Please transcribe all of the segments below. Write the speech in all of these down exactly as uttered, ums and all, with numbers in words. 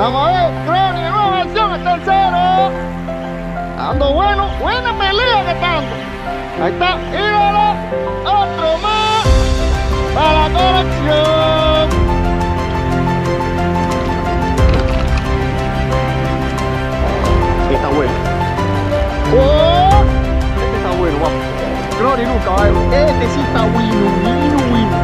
Vamos a ver, Crony, nueva versión, el tercero. Ando bueno, buena pelea que está dando. Ahí está, míralo. Otro más para la colección. Este está bueno. Oh, este está bueno, vamos. Crony nunca va a ver. Este sí está bueno, bueno,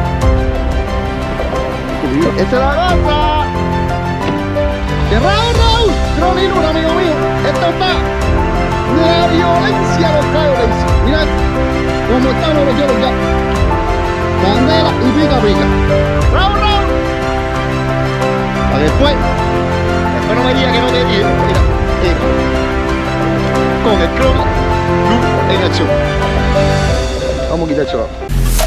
bueno. Esta es la gasa. De Raúl, Raúl. Crony Luna, amigo mío. Esto está de la violencia a los cables. Mirad cómo están los hielos ya. Candela y pica pica. Raúl, Raúl. Para después. Después no me diga que no te quiero. Mira, mira. Con el Crony Luna en acción. Vamos a quitar el chorro.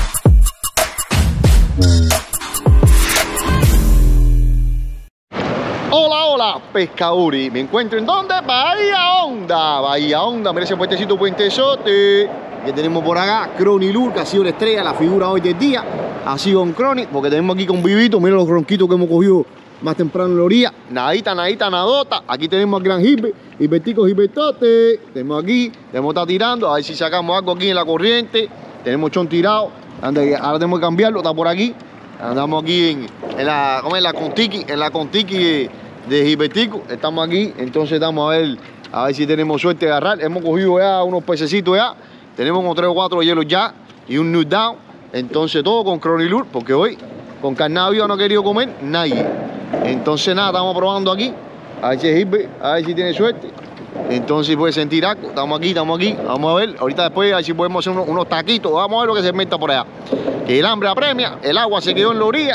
Hola, hola, pescadores. Me encuentro en donde? Bahía Honda. Bahía Honda, mira ese puentecito, puentezote que tenemos por acá. Crony Lure, que ha sido la estrella, la figura hoy del día. Ha sido un Crony, porque tenemos aquí con Vivito. Mira los ronquitos que hemos cogido más temprano en la orilla. Nadita, nadita, nadota. Aquí tenemos al gran Hibe, Hibertico, Hibertote. Tenemos aquí, tenemos que estar tirando, a ver si sacamos algo aquí en la corriente. Tenemos chon tirado. Ahora tenemos que cambiarlo, está por aquí. Andamos aquí en, en la, ¿cómo es? La Contiki, en la Contiki de, de Hibertico. Estamos aquí, entonces estamos a ver, a ver si tenemos suerte de agarrar. Hemos cogido ya unos pececitos ya. Tenemos como tres o cuatro hielos ya y un nude down. Entonces todo con Crony Lure, porque hoy con carnavio no ha querido comer nadie. Entonces nada, estamos probando aquí. A ver si es Hibe, a ver si tiene suerte. Entonces puede sentir algo. Estamos aquí, estamos aquí. Vamos a ver. Ahorita después a ver si podemos hacer unos, unos taquitos. Vamos a ver lo que se meta por allá. Que el hambre apremia. El agua se quedó en la orilla.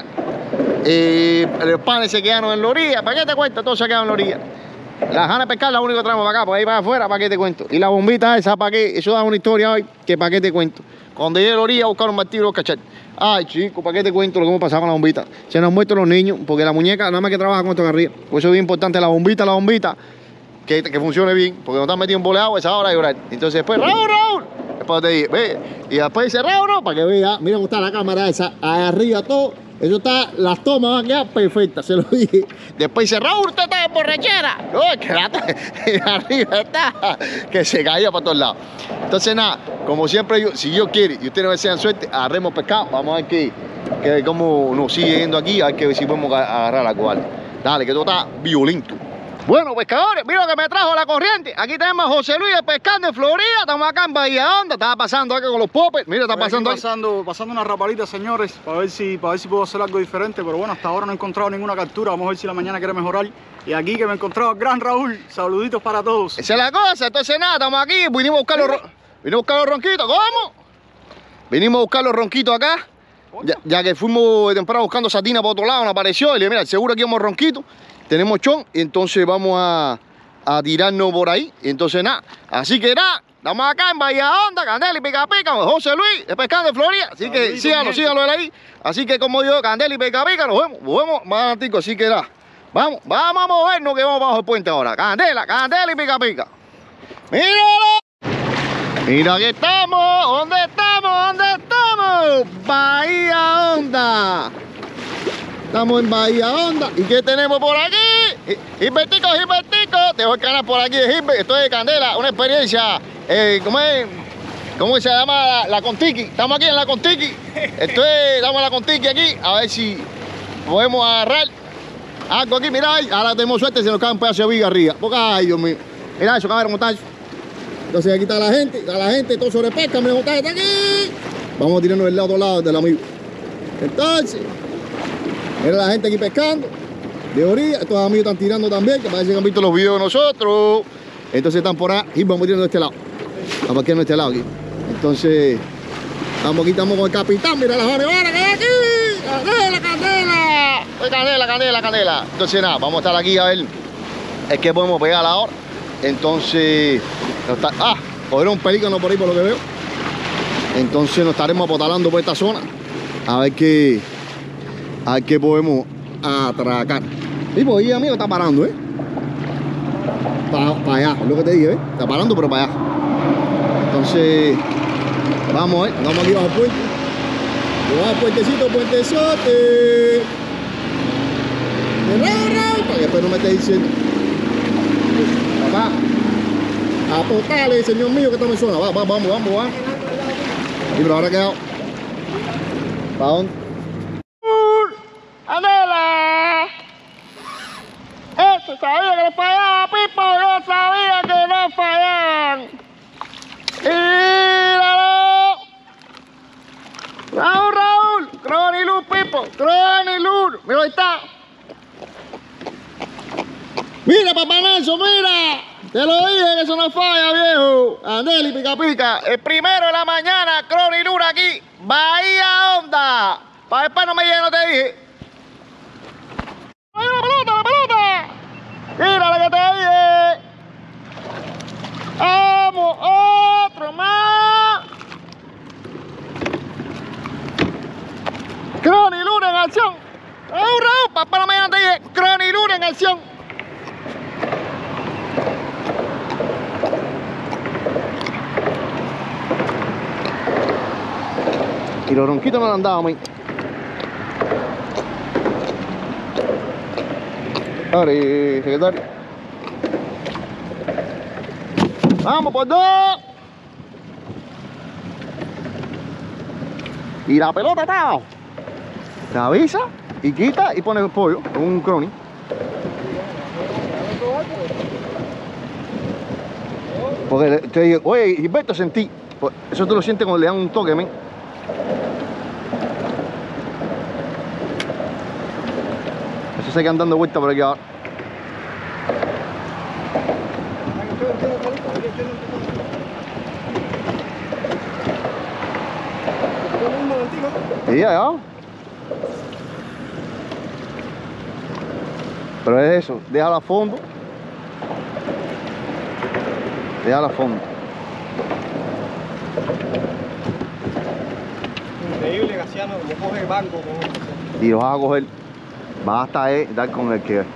Eh, los panes se quedaron en la orilla. ¿Para qué te cuento? Todo se quedó en la orilla. Las ganas de pescar la único que traemos para acá. Por ahí para afuera, ¿para qué te cuento? Y la bombita esa, ¿para qué? Eso da una historia hoy. Que ¿para qué te cuento? Cuando llegué a la orilla a buscar un martillo y los cachar. Ay, chico, ¿para qué te cuento lo que hemos pasado con la bombita? Se nos han muerto los niños. Porque la muñeca nada más que trabaja con esto acá arriba. Por eso es bien importante la bombita, la bombita. Que, que funcione bien, porque no están metido en boleado, esa hora de llorar. Entonces después, Raúl, Raúl. Después te dije, ve. Y después dice, Raúl, Raúl, para que vea. Mira cómo está la cámara esa, ahí arriba todo. Eso está, las tomas van a quedar perfectas, se lo dije. Después dice, Raúl, usted está en borrachera. No, es que la, arriba está, que se caía para todos lados. Entonces nada, como siempre, yo, si Dios quiere y ustedes no desean suerte, agarremos pescado. Vamos a ver que, que cómo nos sigue yendo aquí, a ver que si podemos agarrar la cual. Dale, que todo está violento. Bueno, pescadores, mira lo que me trajo la corriente. Aquí tenemos a José Luis pescando en Florida. Estamos acá en Bahía Honda. Estaba pasando acá con los poppers. Mira, está pasando, pasando pasando una raparita, señores, para ver si para ver si puedo hacer algo diferente. Pero bueno, hasta ahora no he encontrado ninguna captura. Vamos a ver si la mañana quiere mejorar. Y aquí que me he encontrado al gran Raúl. Saluditos para todos. Esa es la cosa. Entonces nada, estamos aquí. Vinimos a buscar los, vinimos a buscar los ronquitos. ¿Cómo? Vinimos a buscar los ronquitos acá. Ya, ya que fuimos de temprano buscando sardina por otro lado, no apareció. Y le dije, mira, seguro aquí vamos ronquitos. Tenemos chon, y entonces vamos a, a tirarnos por ahí. Y entonces nada, así que nada, estamos acá en Bahía Honda, Candela y Pica Pica, José Luis, de pescando en Florida. Así que Saludito, síganlo, síganlo él ahí. Así que como yo, Candela y Pica Pica, nos vemos, nos vemos más adelantico. Así que nada, vamos, vamos a movernos que vamos bajo el puente ahora. Candela, Candela y Pica Pica. ¡Míralo! Mira, aquí estamos. ¿Dónde estamos? ¿Dónde estamos? Bahía Honda. Estamos en Bahía Honda. ¿Y qué tenemos por aquí? Hibertico, Hibertico. Te voy a canal por aquí de Hiber. Esto es de Candela, una experiencia. Eh, ¿Cómo es? ¿Cómo se llama? La, la Contiki. Estamos aquí en la Contiki. Esto es, estamos en la Contiki aquí. A ver si podemos agarrar algo aquí. Mira, ahora tenemos suerte, se nos cae un pedazo de viga arriba. Porque, ay, Dios mío. Mira eso, cabrón, montaje. Entonces aquí está la gente, está la gente, todo sobre pesca. Mira, montaje está aquí. Vamos a tirarnos del lado, otro lado del amigo. Entonces, mira la gente aquí pescando de orilla. Estos amigos están tirando también, que parece que han visto los videos de nosotros. Entonces están por ahí y vamos tirando de este lado. Vamos aquí de este lado aquí. Entonces, estamos aquí, estamos con el capitán. Mira las vaneras que hay aquí. Candela, candela. Candela, candela, candela. Entonces nada, vamos a estar aquí a ver es que podemos pegar ahora. Entonces, nos está, ah, coger un pelícano por ahí por lo que veo. Entonces nos estaremos apotalando por esta zona. A ver qué. A ver qué podemos atracar. Y pues ahí, amigo, está parando, ¿eh? Para pa allá, es lo que te dije, ¿eh? Está parando, pero para allá. Entonces, vamos, ¿eh? Vamos aquí bajo el puente. Vamos al puentecito, puentezote. Para que después no me está diciendo. Papá. Apostale, señor mío, que esto me suena. Va, va, vamos, vamos, vamos. Y pero ahora ha quedado. ¿Para dónde? ¡Andela! Eso, sabía que le fallaba, Pipo. Yo sabía que no fallaban. ¡Míralo! Raúl, Raúl. Cronilur, Pipo. Cronilur. Mira, ahí está. Mira, papá Nelson, mira. Te lo dije que eso no falla, viejo. Andeli, pica pica. El primero de la mañana, Cronilur aquí. Bahía Honda. Para después no me lleno, te dije. ¡Ahí la pelota, la pelota! Mira lo que te dije. ¡Vamos! ¡Otro más! Cronilur en acción. ¡Raúl, Raúl! Papá no me lleno, te dije. Cronilur en acción. Y los ronquitos no lo han dado, man. Ahora, secretario. Vamos por dos. Y la pelota está. Se avisa y quita y pone el pollo con un crony. Porque te digo, oye, Gilberto, sentí. Eso tú lo sientes cuando le dan un toque, men. Eso se quedan dando vueltas por aquí ahora. Sí, ya. Pero es eso, déjalo a fondo. Déjalo a fondo. Increíble, Casiano, como coge el banco con esto. Y lo vas a coger. Basta es dar con el que.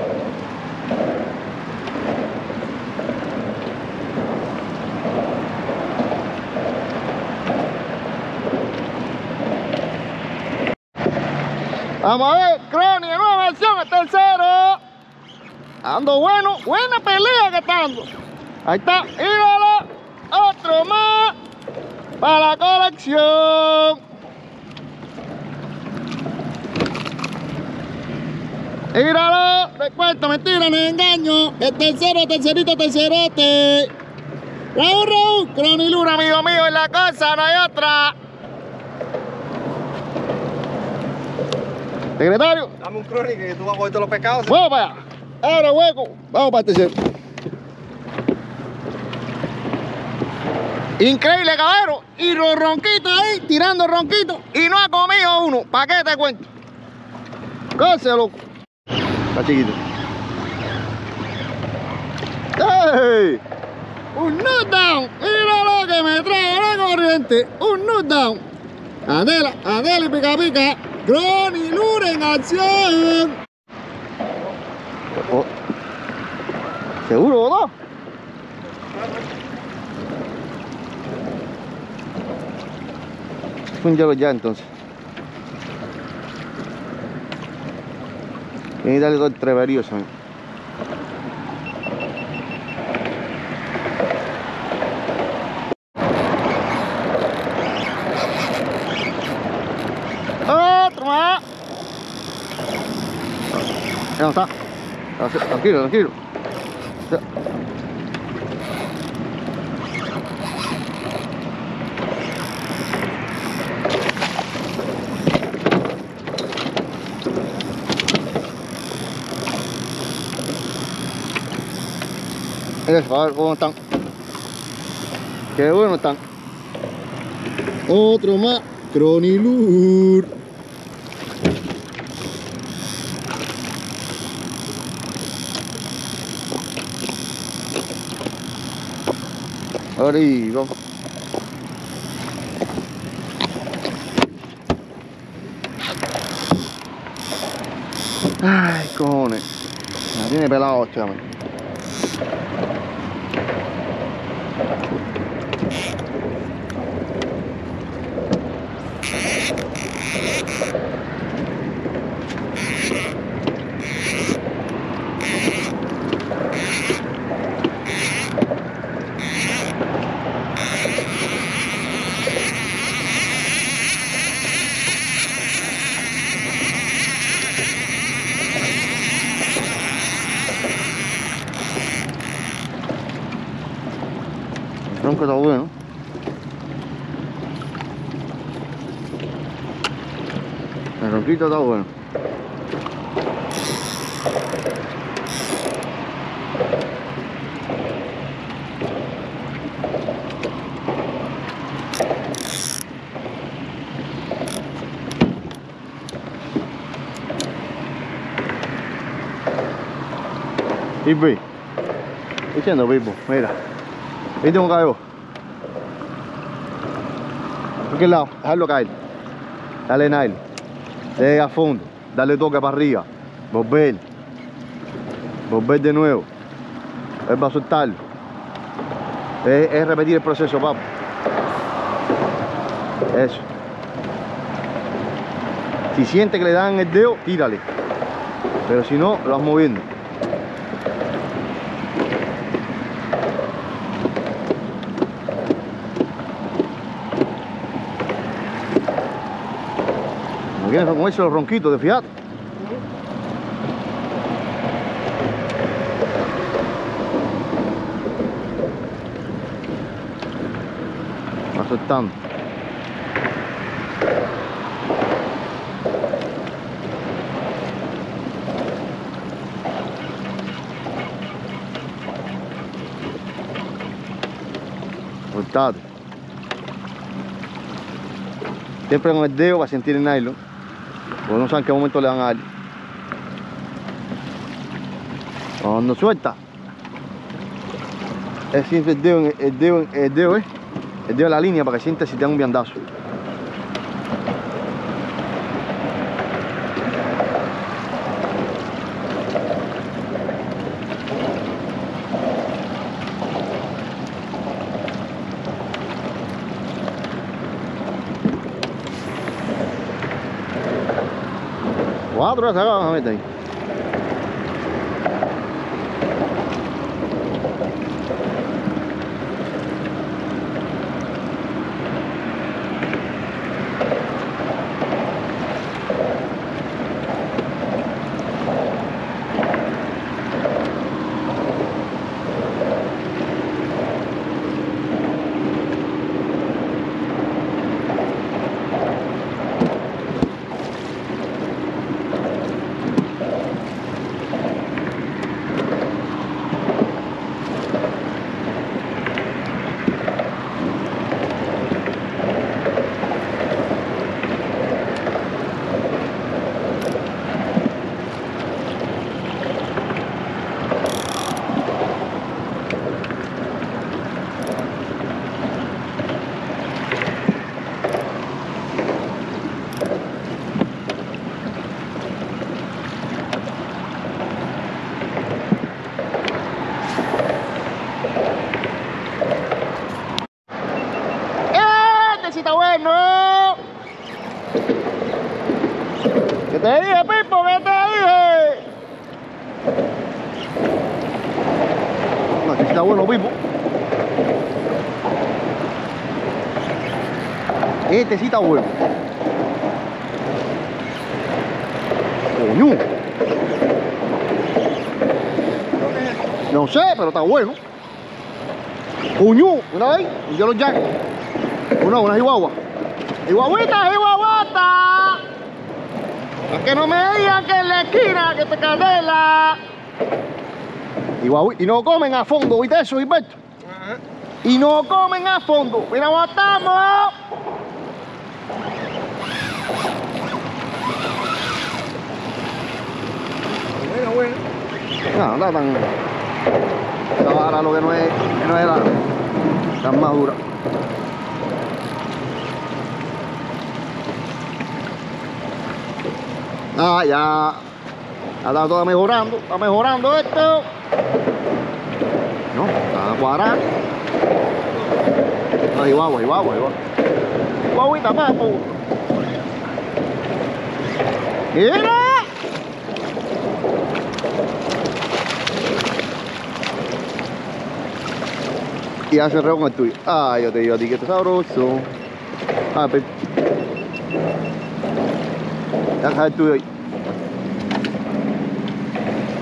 Vamos a ver, Crony, nueva acción, el tercero. Ando bueno, buena pelea que está dando. Ahí está, míralo. Otro más para la colección. Míralo, te cuento, mentira, no engaño. El tercero, tercerito, tercerote. Raúl, Raúl, Cronilur, amigo mío, en la cosa, no hay otra. Secretario. Dame un crónico que tú vas a coger todos los pescados. Vamos para allá. Abre hueco. Vamos para el tercero. Increíble, caballero. Y los ronquitos ahí, tirando ronquitos. Y no ha comido uno. ¿Para qué te cuento? Cosa, loco. Está chiquito. ¡Hey! Un knockdown. Mira lo que me trae la corriente. Un knockdown. Adela, Adela y pica pica. Cronilur en acción. Oh. ¿Seguro o no? Fúnjalo ya entonces. Tiene que darle todo el treverío, ¿sabes? Otro más. Ya no está. Tranquilo, tranquilo. Mira, a ver cómo están. Qué bueno están. Otro más. Cronilur. Ahí vamos. Ay, cojones. La tiene pelado, chaval. ronco está bueno. El ronquito está bueno. Pipi, diciendo Pipo, mira, ¿viste cómo cayó? ¿Por qué lado? Dejarlo caer. Dale Nile, de a fondo, dale toque para arriba, volver, volver de nuevo, él va a soltarlo. Es, es repetir el proceso, papá. Eso. Si siente que le dan el dedo, tírale, pero si no, lo vas moviendo. Vienen con esos ronquitos de Fiat. Va soltando. Soltate. Siempre con el dedo para sentir el nylon. Porque no saben en qué momento le van a dar. Cuando suelta, es siempre el dedo, el dedo, el dedo, ¿eh? El dedo de la línea para que siente si te dan un viandazo. Cuatro se acaban a meter ahí. Bueno, ¿qué te dije, Pipo? ¿Qué te dije? No, aquí está bueno, Pipo. Este sí está bueno. Coño. No sé, pero está bueno. Coño, mira ahí, y yo los jack. Uno, una chihuahua. ¡Chihuahuita, chihuahuata! Es que no me digan que en la esquina que te candela. Y no comen a fondo, ¿viste eso, Gilberto? Uh-huh. Y no comen a fondo. ¡Mira cómo estamos! Bueno, bueno. No, no está tan... Esta vara lo que no es, que no es la, tan madura. Ah, ya, ya está todo mejorando, está mejorando esto. No, está cuadrando. No, igual, igual, igual. Guaguita más, po. ¡Mira! Y hace reo con el tuyo. Ah, yo te digo a ti que está sabroso. Ah, pero... Deja el tuyo ahí.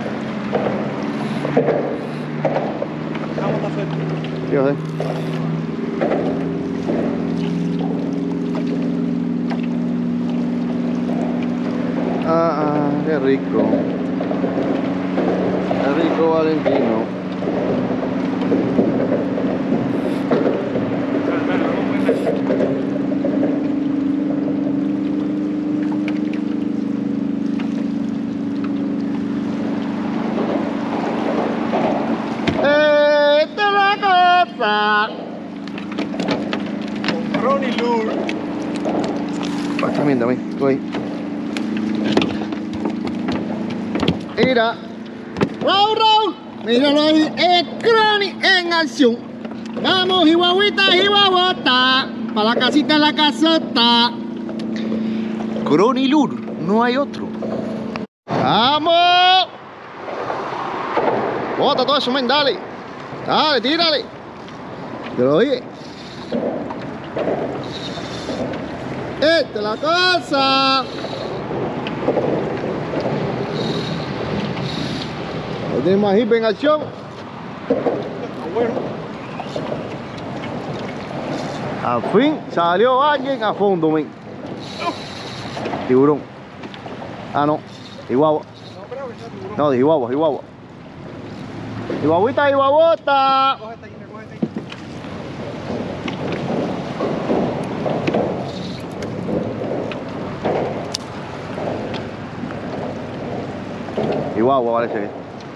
Sí, yo sé. rico. Qué rico, Valentino. Esta es la cosa. Con Ronnie Lure. También, también, estoy. Mira. Raúl, Raúl. Míralo ahí. Es Crony en acción. Vamos, Jihuahuita, Jihuahuata. Para la casita, la casota. Crony Lure. No hay otro. ¡Vamos! Bota todo eso, men, dale. Dale, tírale. Te lo dije. Esta es la cosa. Ahí tenemos a Hip en acción. Bueno. Al fin salió alguien a fondo, men. Tiburón. Ah, no. Chihuahua. No, de Chihuahua, Chihuahua. Chihuahuita, Chihuahuata. Cógete ahí, cógete ahí. Chihuahua parece que.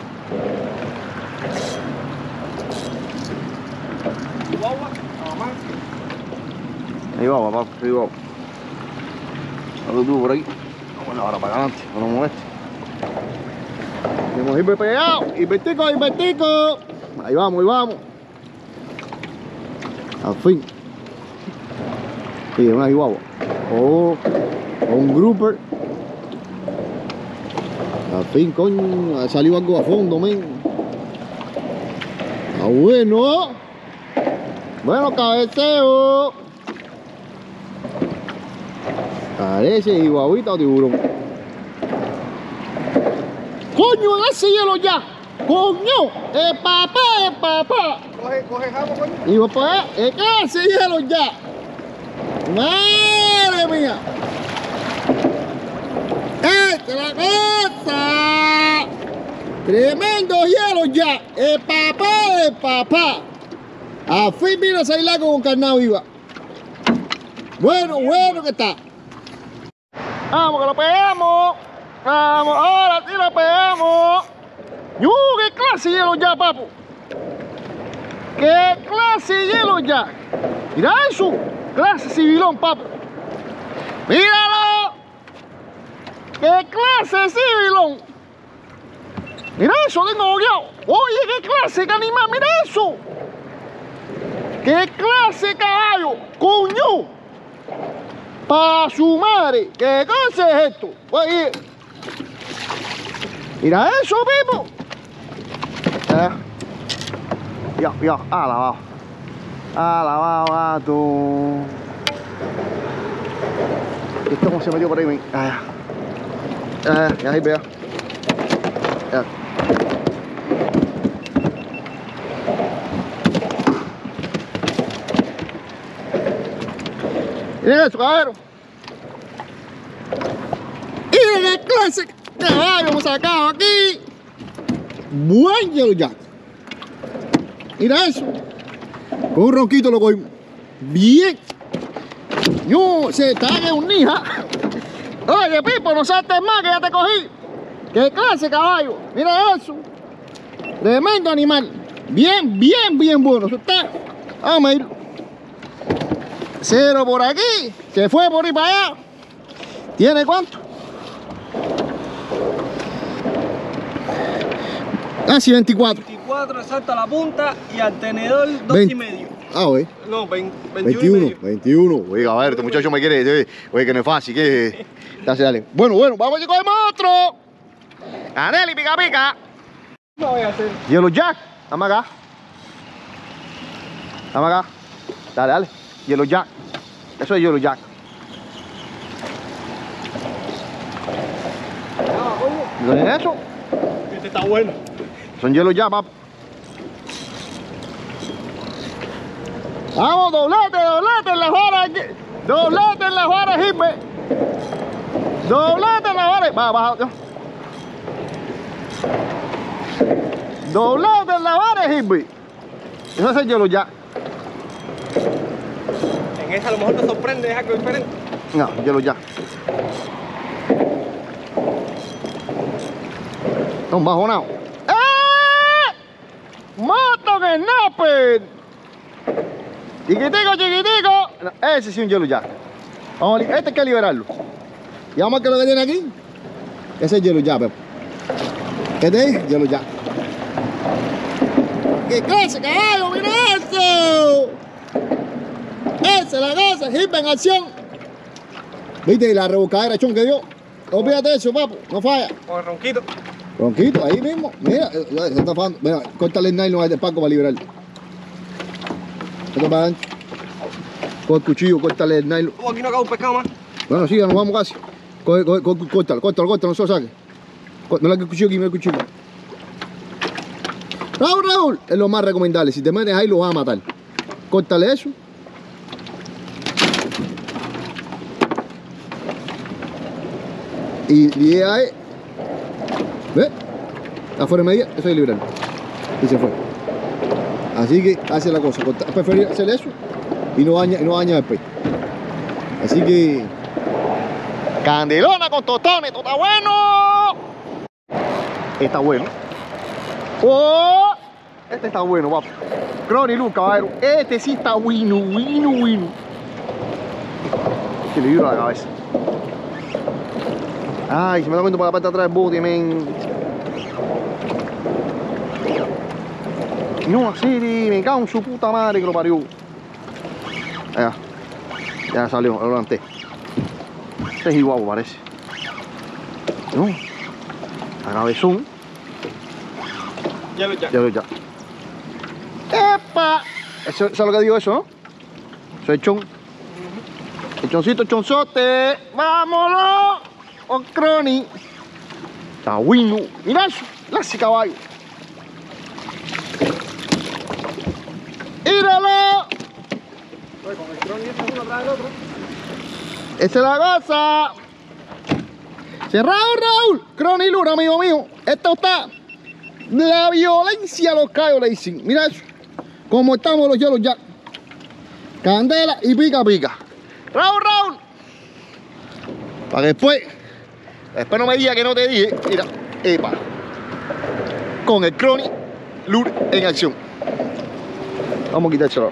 Chihuahua, mamá. Chihuahua, papá, Chihuahua. Algo tú por aquí. Bueno, ahora para adelante, no nos moleste. Tenemos hiper pegado, hipertico, hipertico. Ahí vamos, ahí vamos. Al fin. Sí, una chihuahua. O, o un grouper. Al fin, coño, ha salido algo a fondo, men. Está bueno. Bueno, cabeceo. Parece chihuahuita o tiburón. ¡Coño, ese hielo ya! ¡Coño! ¡El papá, el papá! Coge, coge jabo, coño. Y papá, ¿qué ese hielo ya? ¡Madre mía! ¡Esta es la cosa! ¡Tremendo hielo ya! ¡El papá, el papá! Al fin vino a salir con carnada viva. Bueno, bueno que está. Vamos, que lo pegamos. Vamos, ahora sí lo pegamos. ¡Yu! ¡Qué clase de hielo ya, papu! ¡Qué clase de hielo ya! Mira eso. Clase civilón, papu. ¡Míralo! ¡Qué clase de civilón! Mira eso, tengo boqueado. Oye, qué clase de animal, mira eso. ¡Qué clase de caballo! ¡Coño! ¡Pa' su madre! ¿Qué cosa es esto? Oye, mira eso, Pipo. Eh. Ya, ya, alabado. Alabado, gato. ¿Esto cómo se metió por ahí, men? Ah, ya. Ya, ya, ahí, vea. Ya. Miren eso, caballero. Miren qué clase de caballo hemos sacado aquí. Buen yellow jack. Mira eso. Con un ronquito lo cogimos. Bien. No, se está que un nija. Oye, Pipo, no saltes más que ya te cogí. Qué clase de caballo. Mira eso. Tremendo animal. Bien, bien, bien bueno. Eso está. Vamos a ir. Cero por aquí, se fue por ahí para allá. ¿Tiene cuánto? Casi veinticuatro. veinticuatro exacto a la punta y al tenedor dos y medio. Ah, güey. No, veinte, veintiuno. veintiuno. Oiga, a ver, este muchacho me quiere. Oye, que no es fácil. Que... Dale, dale. Bueno, bueno, vamos a coger otro. Areli, pica, pica. No voy a hacer. Yellow Jack. Dame acá. Dame acá. Dale, dale. Yellow Jack. Eso es Yellow Jack. ¿No es eso? Este está bueno. Son Yellow Jack, papá. Vamos, doblete, doblete en las varas aquí. Doblete en las varas, Jimbe. Doblete en las varas. Va, baja. Doblado del lavar es Hibby. Eso es el Yellow Jack. En esa a lo mejor te sorprende, es algo diferente. No, Yellow Jack. Está un bajonado. ¡Eh! ¡Moto que snapper! Chiquitico, chiquitico. No, ese sí es un Yellow Jack. Vamos a, este hay que liberarlo. Y vamos a ver qué es lo que tiene aquí. Ese es Yellow Jack, Pepo. Este es Yellow Jack. ¡Qué clase, caballo! ¡Mira eso! Esa es la cosa, Hibby en acción. ¿Viste la rebuscadera chon que dio? Olvídate de eso, papo, no falla. Con el ronquito. Ronquito, ahí mismo. Mira, se está fajando. Mira, córtale el nylon al Paco para liberarlo. Esto para adentro. Con el cuchillo, córtale el nylon. Oh, aquí no acabo un pescado más. Bueno, sí, ya nos vamos casi. Coge, coge, coge, córtalo, córtalo, córtalo, no se lo saque. Mira el cuchillo aquí, mira el cuchillo. Raúl, Raúl, es lo más recomendable. Si te metes ahí, lo vas a matar. Córtale eso. Y la idea es, ¿ves? Está fuera de medida, eso es liberarlo. Y se fue. Así que hace la cosa. Es preferible hacer eso y no daña, y no daña el pez. Así que candelona con tostones, esto está bueno. Está bueno. ¡Oh! Este está bueno, papo. Crony Lure, caballero. Este sí está bueno, bueno, bueno. Que le viro la cabeza. Ay, se me está comiendo para la parte de atrás del bote, men. No, así, me cago en su puta madre que lo parió. Ya, ya salió, lo levanté. Este es igual, parece. No, agravesón. Ya lo ya. Ya, ya. ¡Epa! Eso, eso es lo que digo eso, ¿no? Eso es chon. El choncito, chonzote. ¡Vámonos! ¡Oh, Crony! Está bueno. Mira eso. Lace caballo. ¡Míralo! Oye, con el Crony este uno atrás del otro. Esa es la cosa. Cerrado, Raúl. Crony Lure, amigo mío. Esto está. La violencia a los callos le dicen. Mira eso. Como estamos los Yellow Jack. Candela y pica pica. Raúl, Raúl. Para que después. Después no me diga que no te dije. Mira. Epa. Con el Crony Lure en acción. Vamos a quitárselo.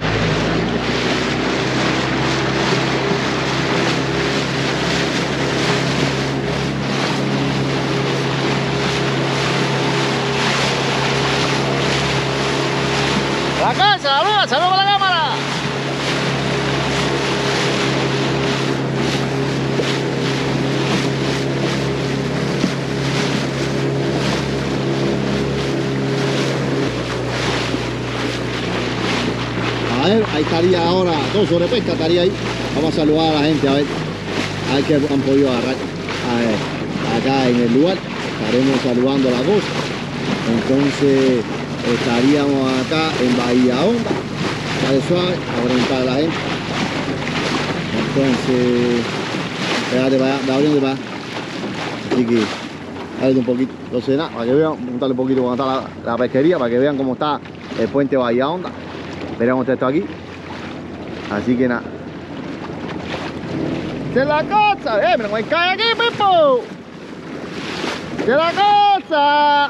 La casa, saluda, saluda con la cámara. A ver, ahí estaría ahora, todo sobre pesca estaría ahí. Vamos a saludar a la gente, a ver, a ver qué han podido agarrar. A ver, acá en el lugar, estaremos saludando la cosa. Entonces, estaríamos acá en Bahía Honda, sale suave, a preguntar a la gente. Entonces, pégate para allá, da abriendo para allá. Así que, ábrete un poquito. Entonces, nada, para que vean, montarle un poquito cómo está la, la pesquería, para que vean cómo está el puente Bahía Honda. Veremos esto aquí. Así que nada. ¡Se la cosa! ¡Eh, mira cómo cae aquí, Pipo! ¡Se la cosa!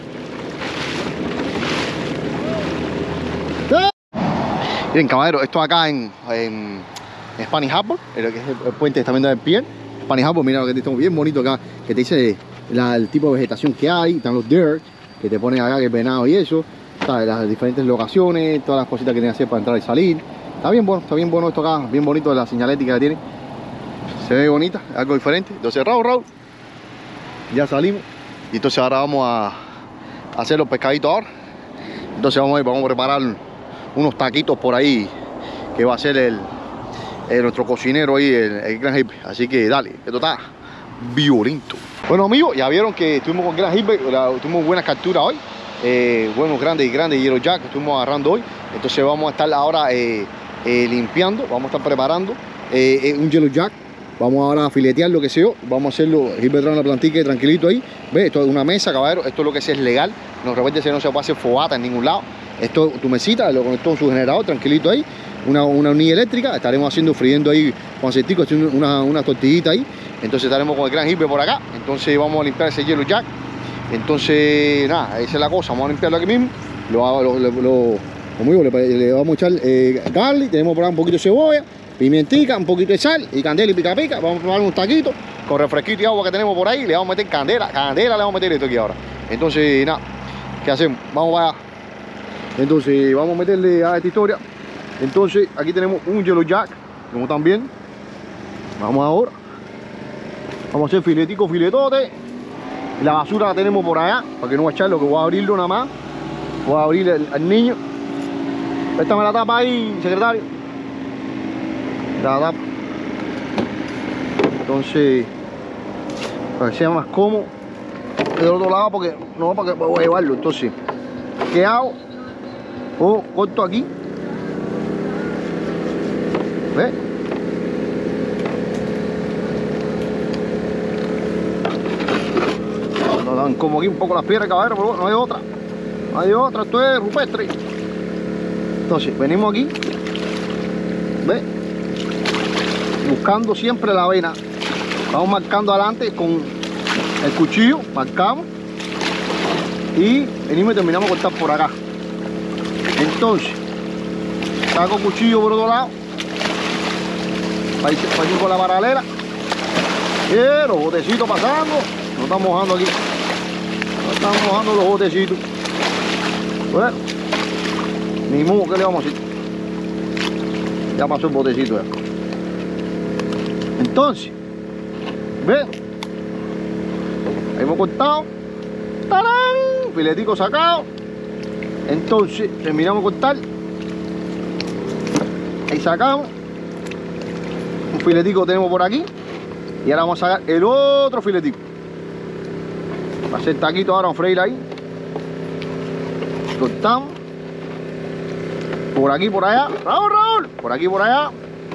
Miren, caballero, esto acá en, en, en Spanish Harbor, el, el, el puente está viendo del pie. Spanish Harbor, mira lo que está bien bonito acá, que te dice la, el tipo de vegetación que hay, están los dirt, que te ponen acá, que es venado y eso, ¿sabes? Las diferentes locaciones, todas las cositas que tienen que hacer para entrar y salir. Está bien bueno, está bien bueno esto acá, bien bonito la señalética que tiene. Se ve bonita, algo diferente. Entonces, Raúl, Raúl, ya salimos. Y entonces ahora vamos a, a hacer los pescaditos ahora. Entonces vamos a ir, vamos a preparar unos taquitos por ahí que va a ser el, el nuestro cocinero ahí, el, el Gran Hibby. Así que dale, esto está violento. Bueno, amigos, ya vieron que estuvimos con Gran Hibby, tuvimos buenas capturas hoy, eh, buenos grandes y grandes Yellow Jack que estuvimos agarrando hoy. Entonces vamos a estar ahora eh, eh, limpiando, vamos a estar preparando eh, eh, un Yellow Jack Vamos ahora a filetear lo que sea. Vamos a hacerlo, ir detrás de la plantica tranquilito ahí. ¿Ves? Esto es una mesa, caballero. Esto es lo que sí es legal. No, de repente no se puede hacer fogata en ningún lado. Esto es tu mesita, lo conectó en su generador, tranquilito ahí. Una, una hornilla eléctrica. Estaremos haciendo, friendo ahí con aceitico, haciendo una, una tortillita ahí. Entonces estaremos con el gran Hilbert por acá. Entonces vamos a limpiar ese hielo jack. Entonces, nada, esa es la cosa. Vamos a limpiarlo aquí mismo. Lo, lo, lo, lo como digo, le, le vamos a echar eh, garlic. Tenemos por acá un poquito de cebolla, pimientica, un poquito de sal y candela y pica pica. Vamos a probar un taquito con refresquito y agua que tenemos por ahí. Le vamos a meter candela, candela le vamos a meter esto aquí ahora. Entonces, nada, ¿qué hacemos? Vamos para allá. Entonces, vamos a meterle a esta historia. Entonces, aquí tenemos un yellow jack, como también. Vamos ahora. Vamos a hacer filetico, filetote. La basura la tenemos por allá, para que no va a echar lo que voy a abrirlo nada más. Voy a abrir al, al niño. Préstame la tapa ahí, secretario. La tapa. Entonces, para que sea más cómodo. Del otro lado, porque no, para que voy a llevarlo. Entonces, ¿qué hago? Oh, corto aquí. ¿Ves? Nos dan como aquí un poco las piedras, caballero, pero no hay otra. No hay otra, esto es rupestre. Entonces, venimos aquí. ¿Ves? Buscando siempre la avena. Vamos marcando adelante con el cuchillo, marcamos. Y venimos y terminamos de cortar por acá. Entonces, saco cuchillo por otro lado. Para ir, para ir con la paralela. Y los botecitos pasando. No estamos mojando aquí. No estamos mojando los botecitos. Bueno, ni modo, ¿qué le vamos a hacer? Ya pasó el botecito ya. Entonces, ¿ves? Ahí hemos cortado. ¡Tarán! Filetico sacado. Entonces, terminamos de cortar. Ahí sacamos. Un filetico tenemos por aquí. Y ahora vamos a sacar el otro filetico. Va a ser taquito ahora, vamos a freír ahí. Cortamos. Por aquí, por allá. Raúl, Raúl. Por aquí, por allá.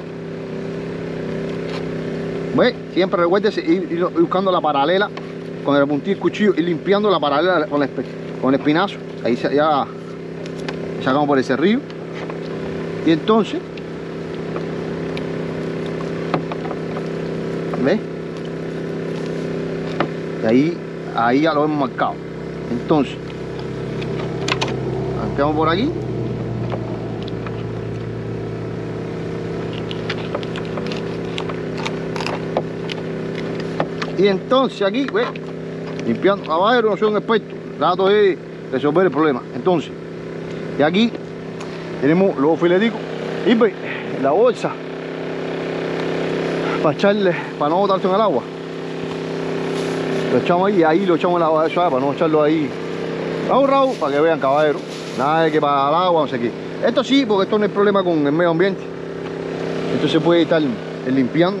¿Ves? Siempre recuérdese ir, ir buscando la paralela con el puntillo del cuchillo y limpiando la paralela con el, con el espinazo. Ahí ya sacamos por ese río. Y entonces, ¿ves? Y ahí, ahí ya lo hemos marcado. Entonces, marcamos por aquí. Y entonces aquí, ¿ves? Limpiando. Caballero, no soy un experto. Trato de resolver el problema. Entonces, y aquí tenemos los fileticos. Y pues, la bolsa para echarle, para no botarse en el agua. Lo echamos ahí y ahí lo echamos en la agua, para no echarlo ahí. Raúl, Raúl, para que vean, caballero. Nada de que para el agua, no sé qué. Esto sí, porque esto no es problema con el medio ambiente. Esto se puede estar limpiando.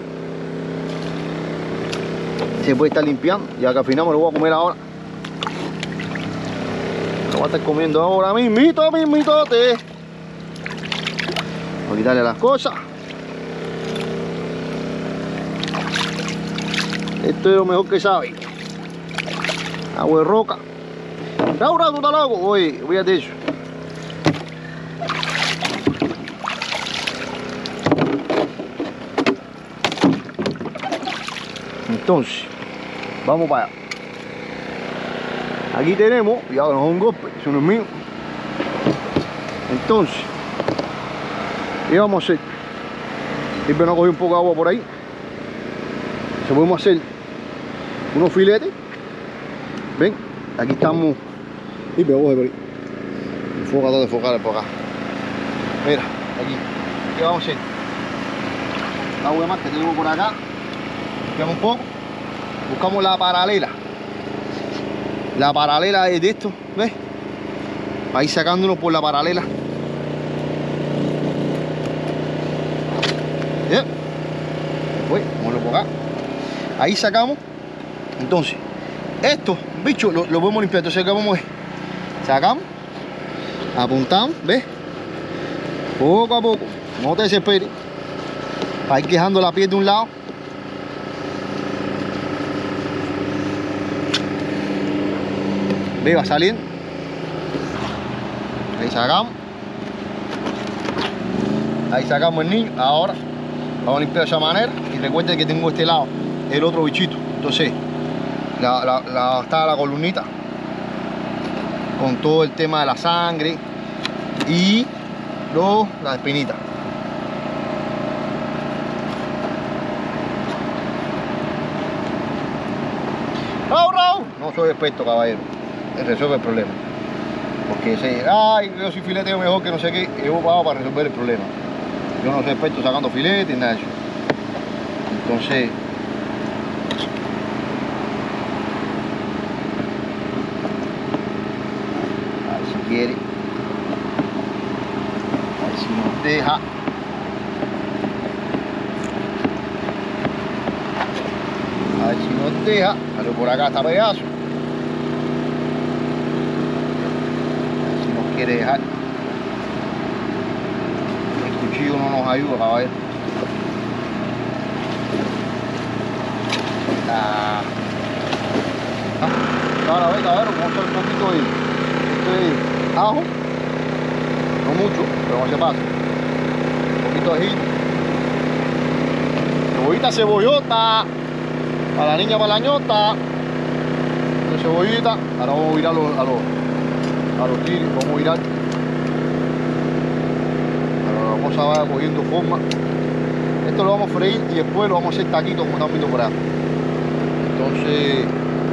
Se puede estar limpiando. Ya que al final me lo voy a comer ahora. Lo voy a estar comiendo ahora mismito, mismitote. Voy a quitarle las cosas. Esto es lo mejor que sabe. Agua de roca. Ahora tú estás loco. Oye, fíjate eso. Entonces, vamos para allá. Aquí tenemos, cuidado que no es un golpe, eso no es mío. Entonces, ¿qué vamos a hacer? Siempre nos cogí un poco de agua por ahí. Se podemos hacer unos filetes. Ven, aquí estamos. Y me voy por ahí. Enfoca todo, enfocar por acá. Mira, aquí. ¿Qué vamos a hacer? La agua más que tenemos por acá. Limpiamos un poco. Buscamos la paralela. La paralela de esto, ¿ves? Para ir sacándonos por la paralela. Bien. Pues, vámonos por acá. Ahí sacamos. Entonces, esto, bicho, lo, lo podemos limpiar. Entonces, ¿qué vamos a ver? Sacamos, apuntamos, ¿ves? Poco a poco, no te desesperes. Para ir quejando la piel de un lado. Ve, va saliendo. Ahí sacamos. Ahí sacamos el niño. Ahora vamos a limpiar de esa manera. Y recuerden que tengo este lado el otro bichito. Entonces, la, la, la, está la columnita con todo el tema de la sangre y los, las espinitas. Raúl, Raúl. No soy experto, caballero. Resuelve el problema. Porque se, ay, yo soy fileteo mejor que no sé qué. Yo pago para resolver el problema. Yo no soy experto sacando filetes, nada de eso. Entonces, a ver si quiere. A ver si nos deja. A ver si nos deja. Pero por acá está pedazo. Quiere dejar. El cuchillo no nos ayuda, caballero. Ah. Ah. Ahora ve, caballero, vamos a hacer un poquito de, de ajo. No mucho, pero no se pasa. Un poquito de ají. Cebollita, cebollota. Para la niña, para la ñota. De cebollita. Ahora vamos a ir a los, a los a los tiros, vamos a virar. Ahora la cosa va cogiendo forma. Esto lo vamos a freír y después lo vamos a hacer taquitos como están viendo por ahí. Entonces,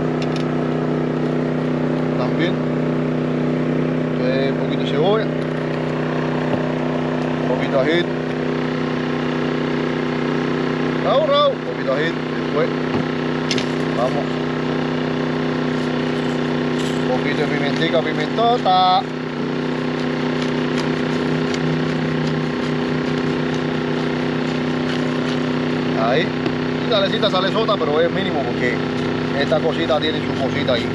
también entonces, un poquito de cebolla, un poquito de ají, Raúl, Raúl, un poquito de ají, después vamos un poquito de pimentica, pimentota. Ahí, salecita, sale sota, pero es mínimo porque esta cosita tiene su cosita ahí.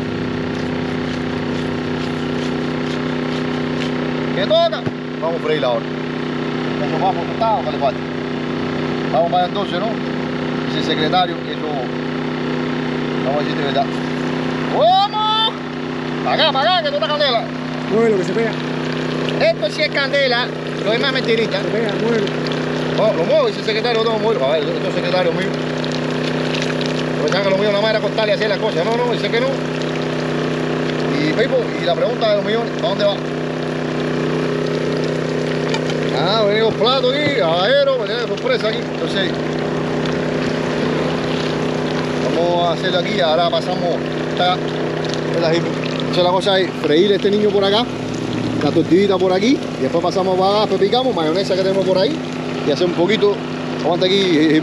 ¿Qué toca? Vamos a freírla ahora. Eso vamos a tostar, ¿qué le falta? Vamos para allá entonces, ¿no? Dice el secretario, eso vamos a decir de verdad. ¡Vamos! Para acá, para acá, que tú estás candela. Muévelo, que se pega. Esto sí es candela, lo demás mentirita. Se pega, muévelo. Oh, lo muevo, dice el secretario, lo muevo. A ver, esto es secretario mío. Pensaba que lo mío nada más era contarle y hacer las cosas. No, no, dice que no. Y, Pipo, y la pregunta de los millones, ¿a dónde va? Ah, venimos platos aquí, caballero, me tiene sorpresa aquí. Entonces, vamos a hacerlo aquí, ahora pasamos esta, esta, esta la cosa es freír este niño por acá, la tortillita por aquí, y después pasamos para abajo, después picamos, mayonesa que tenemos por ahí, y hacer un poquito, aguanta aquí.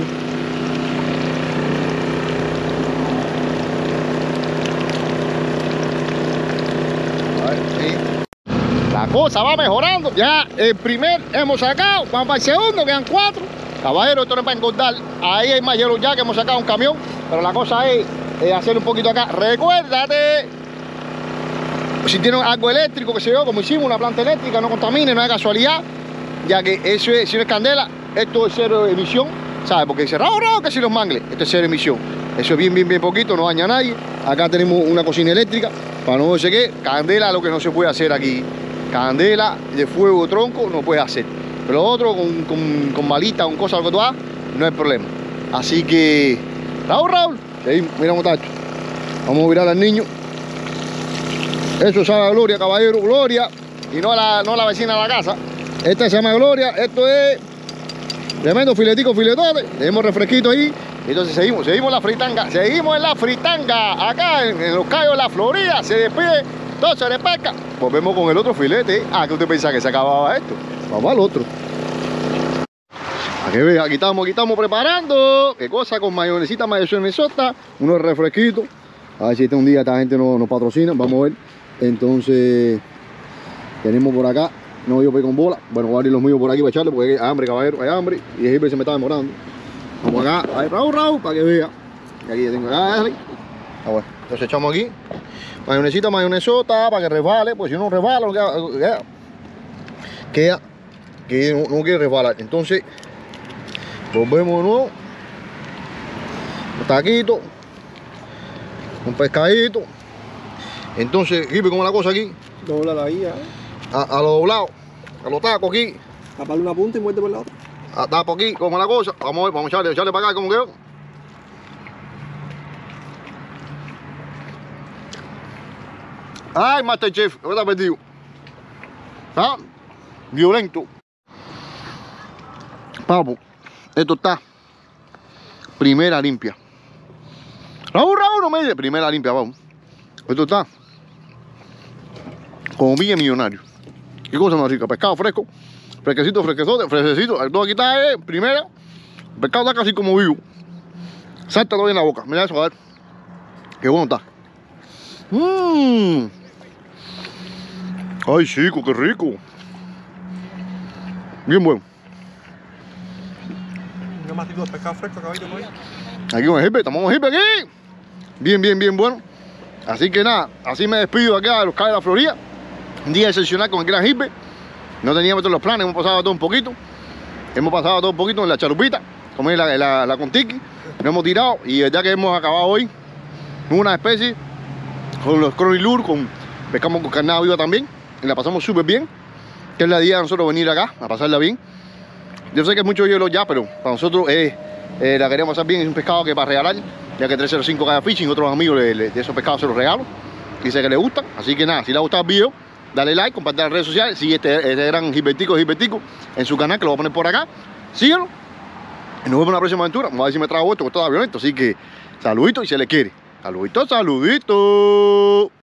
La cosa va mejorando, ya el primer hemos sacado, vamos para el segundo, quedan cuatro. Caballero, esto no es para engordar, ahí hay más hielo ya que hemos sacado un camión, pero la cosa es eh, hacer un poquito acá. Recuérdate, si tienes algo eléctrico, que se yo, como hicimos, una planta eléctrica, no contamine, no es casualidad, ya que eso es, si no es candela, esto es cero emisión, ¿sabes? Porque dice, raro, raro, que si los mangles, esto es cero emisión. Eso es bien, bien, bien poquito, no daña a nadie. Acá tenemos una cocina eléctrica, para no sé qué, candela, lo que no se puede hacer aquí. Candela de fuego, tronco, no puedes hacer. Pero lo otro, con, con, con malita, con cosas, lo que tú hagas, no hay problema. Así que, Raúl, Raúl, seguimos, mira muchachos. Vamos a mirar al niño. Eso sabe a Gloria, caballero, Gloria. Y no a la, no a la vecina de la casa. Esta se llama Gloria, esto es tremendo filetico, filetote. Tenemos refresquito ahí. Entonces seguimos, seguimos la fritanga. Seguimos en la fritanga. Acá en, en los Cayos de la Florida. Se despide. Entonces de pesca. Volvemos con el otro filete. Ah, que usted pensaba que se acababa esto. Vamos al otro. A que vea, aquí estamos, aquí estamos preparando. Qué cosa, con mayonesita, mayonesota. Unos refresquitos. A ver si este un día esta gente nos, nos patrocina. Vamos a ver. Entonces, tenemos por acá. No, yo voy con bola. Bueno, voy a abrir los míos por aquí para echarle porque hay hambre, caballero. Hay hambre. Y el se me está demorando. Vamos acá. A ver, Raúl, Raúl, para que vea. Y aquí ya tengo acá. Ah, bueno. Entonces echamos aquí. Mayonesita, mayonesota, para que resbale, pues si uno resbala, queda, queda, que no, no quiere resbalar. Entonces, volvemos de nuevo, un taquito, un pescadito, Entonces, Hippie, ¿cómo es la cosa aquí? Dobla la guía, ¿eh? A, a lo doblado, a los tacos aquí, Taparle una punta y muerte por la otra. a tapo aquí, ¿cómo es la cosa? Vamos a ver, vamos a echarle, echarle para acá, ¿cómo quedó? Ay, Masterchef, ¿qué está perdido? ¿Ah? Violento. Papo, esto está primera limpia. Raúl, Raúl, no me dice primera limpia, vamos. Esto está como Villa Millonario. Qué cosa más rica, pescado fresco, fresquecito, fresquezote, fresquecito. Todo aquí está, eh, primera. El pescado está casi como vivo. Salta todavía en la boca. Mira eso, a ver. Qué bueno está. Mmm. Ay, chico, qué rico. Bien bueno. No más tipo de pescado fresco, caballito, muy. Aquí con el Hippie, estamos con el Hippie aquí. Bien, bien, bien bueno. Así que nada, así me despido acá de los Cayos de la Florida. Un día excepcional con el gran Hippie. No teníamos todos los planes, hemos pasado todo un poquito. Hemos pasado todo un poquito en la charupita, como es la, la, la Contiki. Nos hemos tirado y ya que hemos acabado hoy una especie con los Cronilur, con pescamos con carnada viva también. Y la pasamos súper bien. Que es la idea de nosotros venir acá a pasarla bien. Yo sé que es mucho hielo ya, pero para nosotros eh, eh, la queremos pasar bien. Es un pescado que para regalar, ya que trescientos cinco Kayak Fishing, otros amigos de, de esos pescados se los regalo. Dice que les gustan. Así que nada, si les ha gustado el video, dale like, comparte en las redes sociales. Sigue este, este gran Gilbertico, Gilbertico en su canal, que lo voy a poner por acá. Síguelo. Y nos vemos en la próxima aventura. Vamos a ver si me trago esto, que está violento. Así que saludito y se le quiere. Saludito, saludito.